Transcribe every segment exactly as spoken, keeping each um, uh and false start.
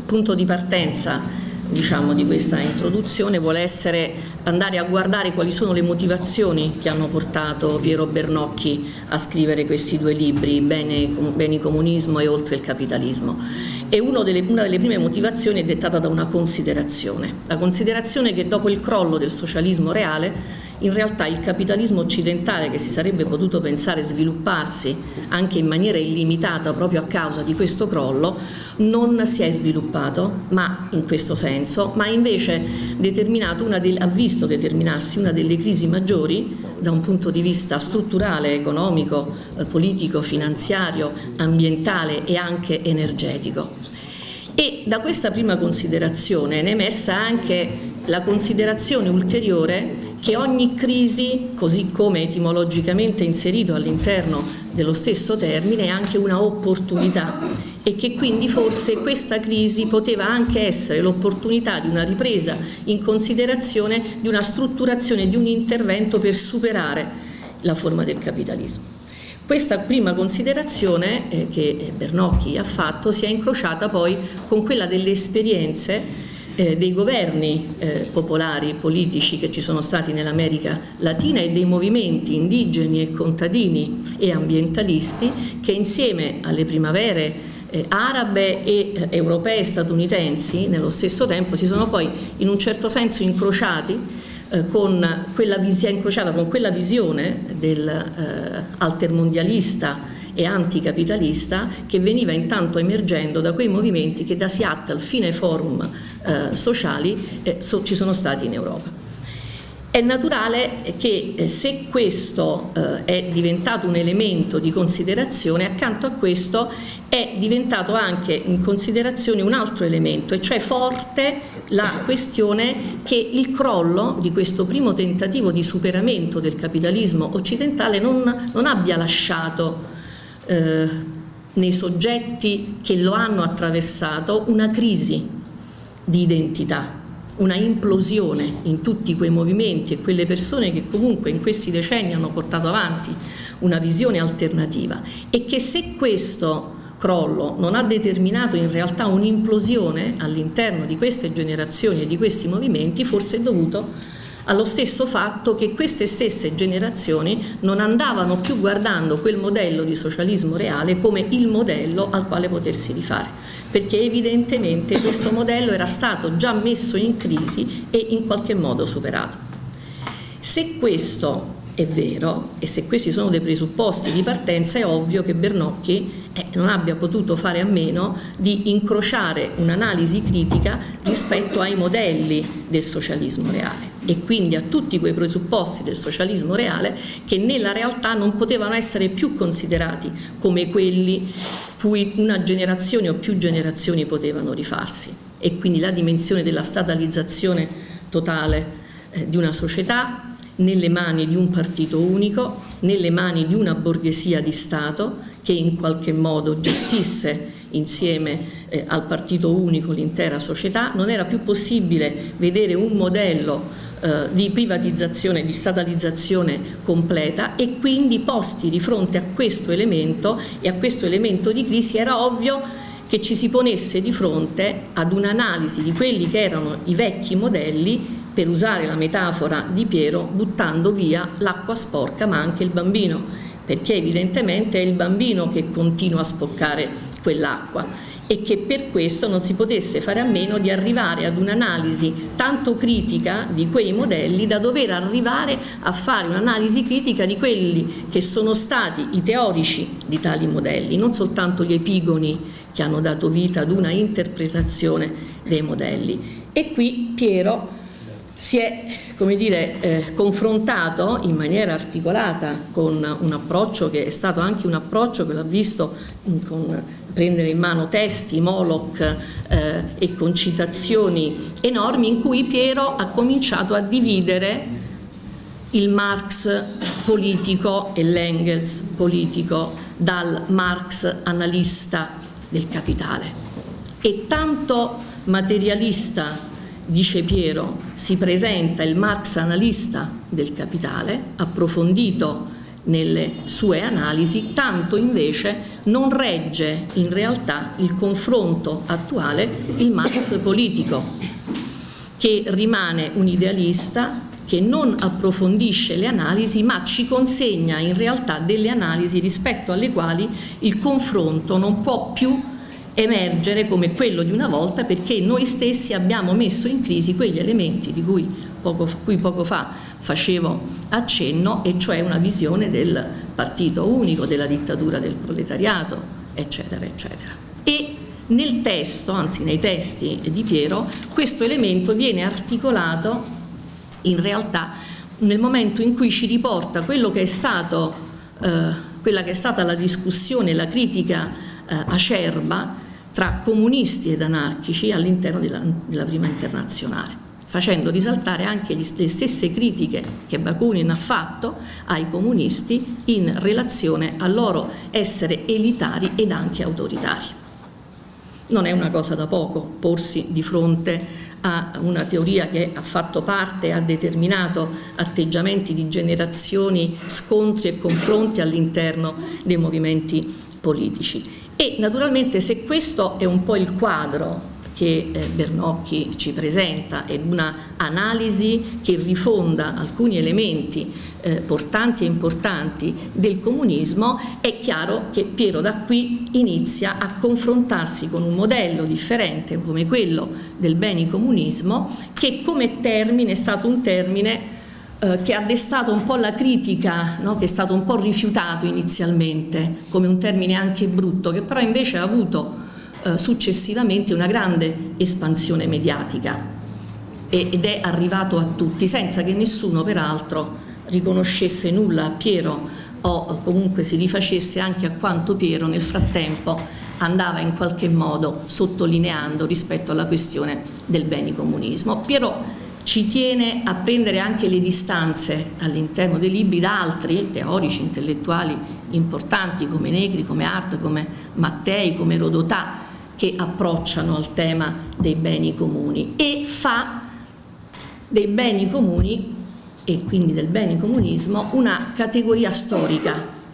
punto di partenza, diciamo, di questa introduzione vuole essere andare a guardare quali sono le motivazioni che hanno portato Piero Bernocchi a scrivere questi due libri, Bene, Beni, Comunismo e Oltre il capitalismo. E uno delle, una delle prime motivazioni è dettata da una considerazione, la considerazione che dopo il crollo del socialismo reale in realtà il capitalismo occidentale, che si sarebbe potuto pensare svilupparsi anche in maniera illimitata proprio a causa di questo crollo, non si è sviluppato, ma in questo senso, ma invece determinato una del, ha visto determinarsi una delle crisi maggiori da un punto di vista strutturale, economico, eh, politico, finanziario, ambientale e anche energetico. E da questa prima considerazione ne è emersa anche la considerazione ulteriore che ogni crisi, così come etimologicamente inserito all'interno dello stesso termine, è anche una opportunità e che quindi forse questa crisi poteva anche essere l'opportunità di una ripresa in considerazione di una strutturazione di un intervento per superare la forma del capitalismo. Questa prima considerazione eh, che Bernocchi ha fatto si è incrociata poi con quella delle esperienze eh, dei governi eh, popolari, politici che ci sono stati nell'America Latina e dei movimenti indigeni e contadini e ambientalisti che insieme alle primavere eh, arabe e eh, europee e statunitensi nello stesso tempo si sono poi in un certo senso incrociati con quella, incrociata con quella visione del eh, altermondialista e anticapitalista che veniva intanto emergendo da quei movimenti che da Seattle fino ai forum eh, sociali eh, so, ci sono stati in Europa. È naturale che eh, se questo eh, è diventato un elemento di considerazione, accanto a questo è diventato anche in considerazione un altro elemento, e cioè forte la questione che il crollo di questo primo tentativo di superamento del capitalismo occidentale non, non abbia lasciato eh, nei soggetti che lo hanno attraversato una crisi di identità, una implosione in tutti quei movimenti e quelle persone che comunque in questi decenni hanno portato avanti una visione alternativa, e che se questo crollo non ha determinato in realtà un'implosione all'interno di queste generazioni e di questi movimenti, forse è dovuto allo stesso fatto che queste stesse generazioni non andavano più guardando quel modello di socialismo reale come il modello al quale potersi rifare, perché evidentemente questo modello era stato già messo in crisi e in qualche modo superato. Se questo è vero e se questi sono dei presupposti di partenza, è ovvio che Bernocchi eh, non abbia potuto fare a meno di incrociare un'analisi critica rispetto ai modelli del socialismo reale e quindi a tutti quei presupposti del socialismo reale che nella realtà non potevano essere più considerati come quelli cui una generazione o più generazioni potevano rifarsi, e quindi la dimensione della statalizzazione totale eh, di una società nelle mani di un partito unico, nelle mani di una borghesia di Stato che in qualche modo gestisse insieme eh, al partito unico l'intera società. Non era più possibile vedere un modello eh, di privatizzazione, di statalizzazione completa, e quindi posti di fronte a questo elemento e a questo elemento di crisi era ovvio che ci si ponesse di fronte ad un'analisi di quelli che erano i vecchi modelli, per usare la metafora di Piero, buttando via l'acqua sporca ma anche il bambino, perché evidentemente è il bambino che continua a sporcare quell'acqua, e che per questo non si potesse fare a meno di arrivare ad un'analisi tanto critica di quei modelli da dover arrivare a fare un'analisi critica di quelli che sono stati i teorici di tali modelli, non soltanto gli epigoni che hanno dato vita ad una interpretazione dei modelli. E qui Piero si è, come dire, eh, confrontato in maniera articolata con un approccio che è stato anche un approccio che l'ha visto in, con prendere in mano testi, Moloch eh, e con citazioni enormi, in cui Piero ha cominciato a dividere il Marx politico e l'Engels politico dal Marx analista del capitale. E tanto materialista, dice Piero, si presenta il Marx analista del capitale, approfondito nelle sue analisi, tanto invece non regge in realtà il confronto attuale il Marx politico, che rimane un idealista che non approfondisce le analisi ma ci consegna in realtà delle analisi rispetto alle quali il confronto non può più emergere come quello di una volta, perché noi stessi abbiamo messo in crisi quegli elementi di cui poco, cui poco fa facevo accenno, e cioè una visione del partito unico, della dittatura del proletariato, eccetera, eccetera. E nel testo, anzi nei testi di Piero, questo elemento viene articolato in realtà nel momento in cui ci riporta quello che è stato, eh, quella che è stata la discussione, la critica eh, acerba tra comunisti ed anarchici all'interno della, della prima internazionale, facendo risaltare anche gli, le stesse critiche che Bakunin ha fatto ai comunisti in relazione al loro essere elitari ed anche autoritari. Non è una cosa da poco porsi di fronte a una teoria che ha fatto parte e ha determinato atteggiamenti di generazioni, scontri e confronti all'interno dei movimenti politici. E naturalmente, se questo è un po' il quadro che eh, Bernocchi ci presenta, è una analisi che rifonda alcuni elementi eh, portanti e importanti del comunismo, è chiaro che Piero da qui inizia a confrontarsi con un modello differente come quello del benicomunismo, che come termine è stato un termine eh, che ha destato un po' la critica, no? Che è stato un po' rifiutato inizialmente come un termine anche brutto, che però invece ha avuto successivamente una grande espansione mediatica ed è arrivato a tutti senza che nessuno peraltro riconoscesse nulla a Piero o comunque si rifacesse anche a quanto Piero nel frattempo andava in qualche modo sottolineando rispetto alla questione del benicomunismo. Piero ci tiene a prendere anche le distanze all'interno dei libri da altri teorici intellettuali importanti come Negri, come Hart, come Mattei, come Rodotà, che approcciano al tema dei beni comuni, e fa dei beni comuni e quindi del benicomunismo una categoria storica.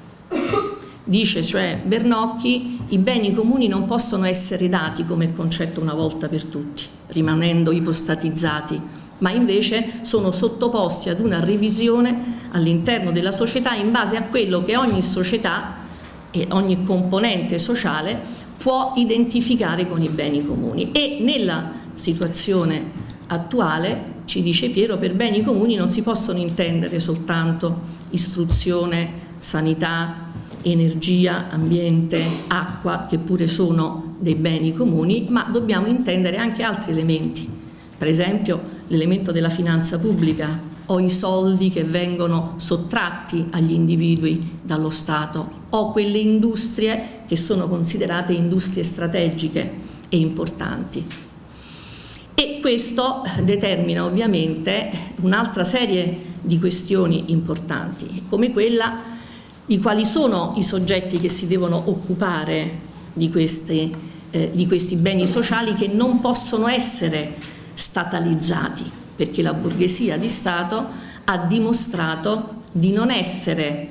Dice cioè Bernocchi: i beni comuni non possono essere dati come concetto una volta per tutti, rimanendo ipostatizzati, ma invece sono sottoposti ad una revisione all'interno della società in base a quello che ogni società e ogni componente sociale può identificare con i beni comuni. E nella situazione attuale, ci dice Piero, per beni comuni non si possono intendere soltanto istruzione, sanità, energia, ambiente, acqua, che pure sono dei beni comuni, ma dobbiamo intendere anche altri elementi, per esempio l'elemento della finanza pubblica o i soldi che vengono sottratti agli individui dallo Stato, o quelle industrie che sono considerate industrie strategiche e importanti. E questo determina ovviamente un'altra serie di questioni importanti, come quella di quali sono i soggetti che si devono occupare di questi, eh, di questi beni sociali, che non possono essere statalizzati, perché la borghesia di Stato ha dimostrato di non essere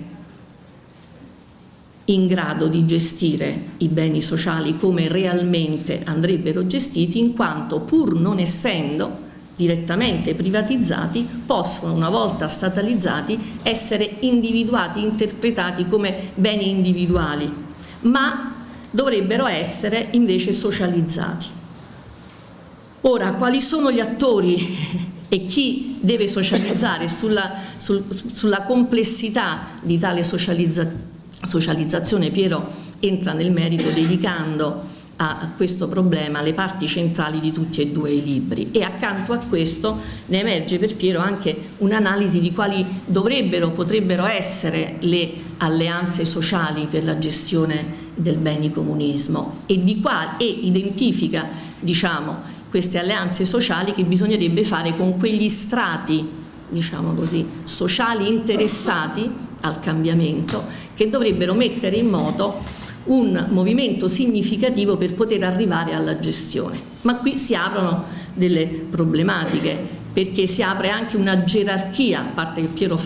in grado di gestire i beni sociali come realmente andrebbero gestiti, in quanto, pur non essendo direttamente privatizzati, possono, una volta statalizzati, essere individuati, interpretati come beni individuali, ma dovrebbero essere invece socializzati. Ora, quali sono gli attori e chi deve socializzare? Sulla, sul, sulla complessità di tale socializzazione socializzazione Piero entra nel merito, dedicando a, a questo problema le parti centrali di tutti e due i libri, e accanto a questo ne emerge per Piero anche un'analisi di quali dovrebbero, potrebbero essere le alleanze sociali per la gestione del benicomunismo, e, di qua, e identifica, diciamo, queste alleanze sociali che bisognerebbe fare con quegli strati, diciamo così, sociali interessati al cambiamento, che dovrebbero mettere in moto un movimento significativo per poter arrivare alla gestione. Ma qui si aprono delle problematiche, perché si apre anche una gerarchia, a parte che Piero fa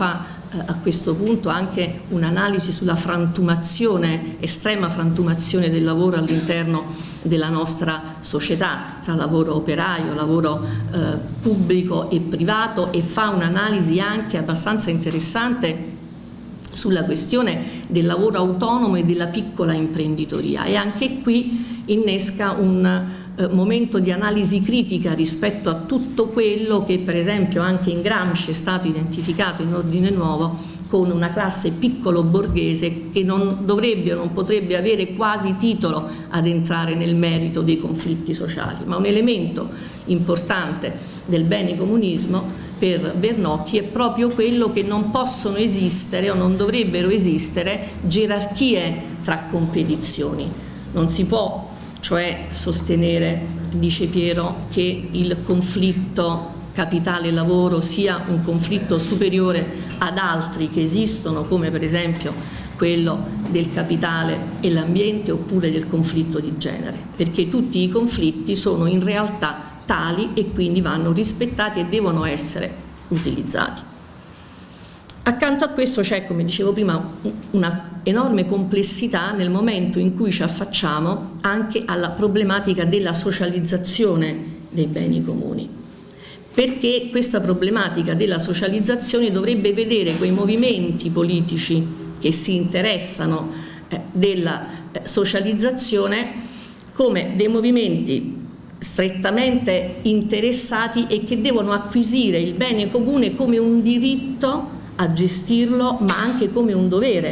eh, a questo punto anche un'analisi sulla frantumazione, estrema frantumazione del lavoro all'interno della nostra società, tra lavoro operaio, lavoro eh, pubblico e privato, e fa un'analisi anche abbastanza interessante sulla questione del lavoro autonomo e della piccola imprenditoria, e anche qui innesca un eh, momento di analisi critica rispetto a tutto quello che per esempio anche in Gramsci è stato identificato in Ordine Nuovo con una classe piccolo borghese che non dovrebbe o non potrebbe avere quasi titolo ad entrare nel merito dei conflitti sociali, ma un elemento importante del bene comunismo per Bernocchi è proprio quello che non possono esistere o non dovrebbero esistere gerarchie tra competizioni. Non si può cioè sostenere, dice Piero, che il conflitto capitale-lavoro sia un conflitto superiore ad altri che esistono, come per esempio quello del capitale e l'ambiente, oppure del conflitto di genere, perché tutti i conflitti sono in realtà tali e quindi vanno rispettati e devono essere utilizzati. Accanto a questo c'è, come dicevo prima, una enorme complessità nel momento in cui ci affacciamo anche alla problematica della socializzazione dei beni comuni, perché questa problematica della socializzazione dovrebbe vedere quei movimenti politici che si interessano eh, della eh, socializzazione come dei movimenti strettamente interessati e che devono acquisire il bene comune come un diritto a gestirlo, ma anche come un dovere,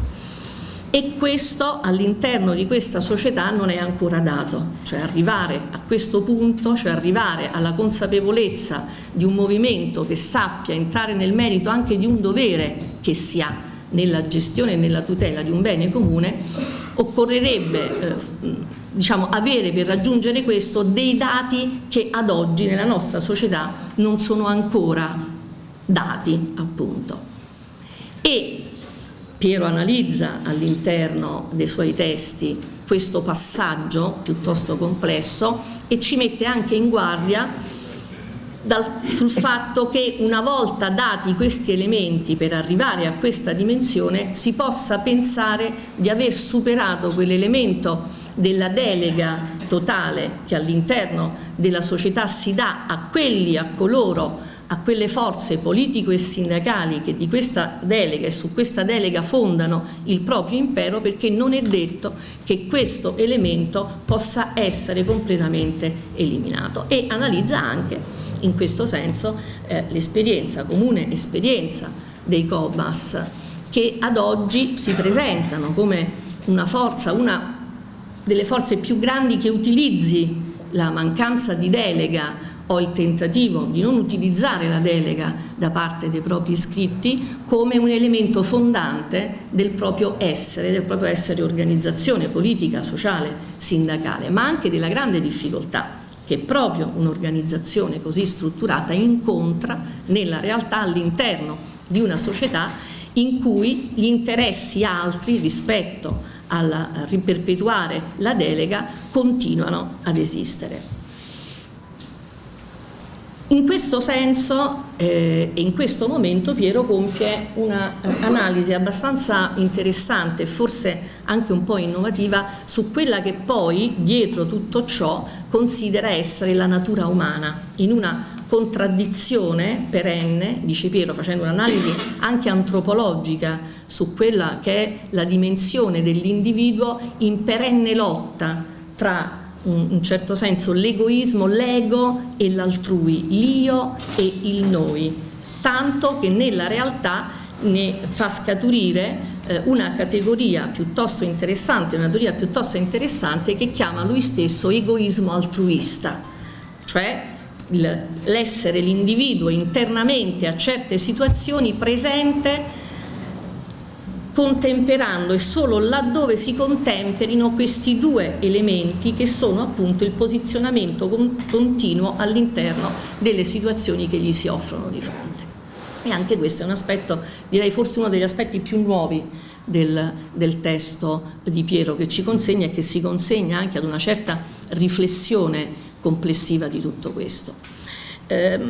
e questo all'interno di questa società non è ancora dato, cioè arrivare a questo punto, cioè arrivare alla consapevolezza di un movimento che sappia entrare nel merito anche di un dovere che si ha nella gestione e nella tutela di un bene comune, occorrerebbe eh, diciamo, avere per raggiungere questo dei dati che ad oggi nella nostra società non sono ancora dati, appunto. E Piero analizza all'interno dei suoi testi questo passaggio piuttosto complesso e ci mette anche in guardia dal, sul fatto che una volta dati questi elementi per arrivare a questa dimensione si possa pensare di aver superato quell'elemento della delega totale che all'interno della società si dà a quelli, a coloro, a quelle forze politico e sindacali che di questa delega e su questa delega fondano il proprio impero, perché non è detto che questo elemento possa essere completamente eliminato, e analizza anche in questo senso eh, l'esperienza, comune esperienza dei Cobas, che ad oggi si presentano come una forza, una delle forze più grandi che utilizzi la mancanza di delega o il tentativo di non utilizzare la delega da parte dei propri iscritti come un elemento fondante del proprio essere, del proprio essere organizzazione politica, sociale, sindacale, ma anche della grande difficoltà che proprio un'organizzazione così strutturata incontra nella realtà all'interno di una società in cui gli interessi altri rispetto al riperpetuare la delega continuano ad esistere. In questo senso eh, e in questo momento Piero compie un'analisi abbastanza interessante e forse anche un po' innovativa su quella che poi dietro tutto ciò considera essere la natura umana, in una contraddizione perenne, dice Piero, facendo un'analisi anche antropologica su quella che è la dimensione dell'individuo in perenne lotta tra in un certo senso l'egoismo, l'ego e l'altrui, l'io e il noi, tanto che nella realtà ne fa scaturire eh, una categoria piuttosto interessante, una teoria piuttosto interessante che chiama lui stesso egoismo altruista, cioè l'essere, l'individuo internamente a certe situazioni presente contemperando, e solo laddove si contemperino questi due elementi che sono appunto il posizionamento continuo all'interno delle situazioni che gli si offrono di fronte. E anche questo è un aspetto, direi forse uno degli aspetti più nuovi del, del testo di Piero, che ci consegna e che si consegna anche ad una certa riflessione complessiva di tutto questo. Ehm,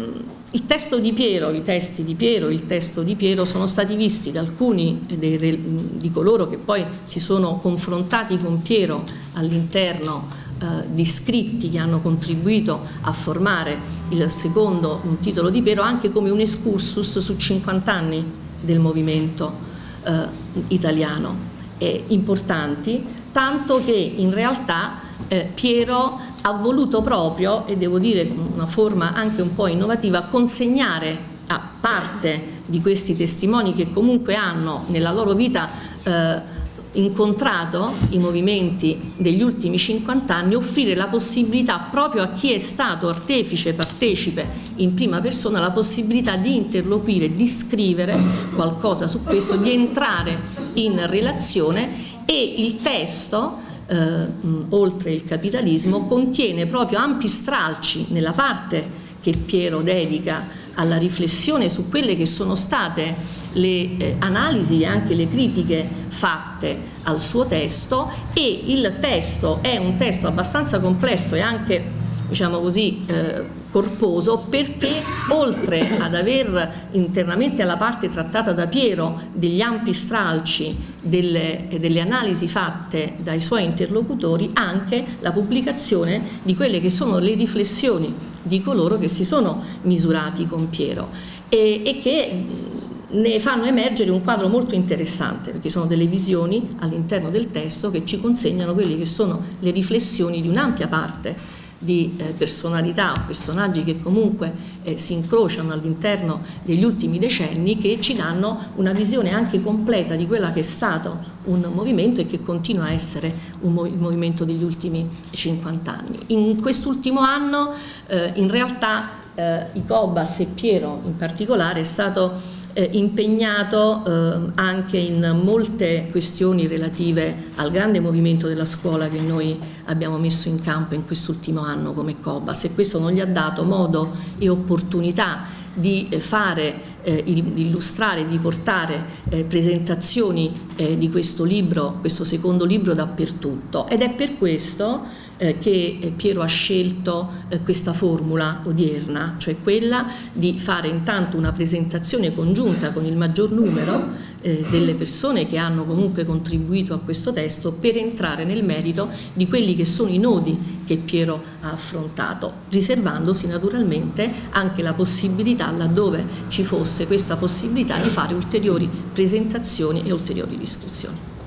Il testo di Piero, i testi di Piero, il testo di Piero sono stati visti da alcuni dei, di coloro che poi si sono confrontati con Piero all'interno eh, di scritti che hanno contribuito a formare il secondo un titolo di Piero, anche come un excursus su cinquanta anni del movimento eh, italiano, e importanti, tanto che in realtà eh, Piero ha voluto proprio, e devo dire con una forma anche un po' innovativa, consegnare a parte di questi testimoni che comunque hanno nella loro vita eh, incontrato i movimenti degli ultimi cinquanta anni, offrire la possibilità proprio a chi è stato artefice, partecipe in prima persona, la possibilità di interloquire, di scrivere qualcosa su questo, di entrare in relazione, e il testo Eh, oltre il capitalismo contiene proprio ampi stralci nella parte che Piero dedica alla riflessione su quelle che sono state le eh, analisi e anche le critiche fatte al suo testo, e il testo è un testo abbastanza complesso e anche, diciamo così, eh, corposo, perché oltre ad aver internamente alla parte trattata da Piero degli ampi stralci delle, delle analisi fatte dai suoi interlocutori, anche la pubblicazione di quelle che sono le riflessioni di coloro che si sono misurati con Piero e, e che ne fanno emergere un quadro molto interessante, perché sono delle visioni all'interno del testo che ci consegnano quelle che sono le riflessioni di un'ampia parte di eh, personalità o personaggi che comunque eh, si incrociano all'interno degli ultimi decenni, che ci danno una visione anche completa di quella che è stato un movimento e che continua a essere un mov- il movimento degli ultimi cinquanta anni. In quest'ultimo anno eh, in realtà eh, i Cobas e Piero in particolare è stato Eh, impegnato eh, anche in molte questioni relative al grande movimento della scuola che noi abbiamo messo in campo in quest'ultimo anno come Cobas, e questo non gli ha dato modo e opportunità di fare, eh, di illustrare, di portare eh, presentazioni eh, di questo libro, questo secondo libro, dappertutto, ed è per questo eh, che Piero ha scelto eh, questa formula odierna, cioè quella di fare intanto una presentazione congiunta con il maggior numero eh, delle persone che hanno comunque contribuito a questo testo, per entrare nel merito di quelli che sono i nodi che Piero ha affrontato, riservandosi naturalmente anche la possibilità, laddove ci fosse questa possibilità, di fare ulteriori presentazioni e ulteriori descrizioni.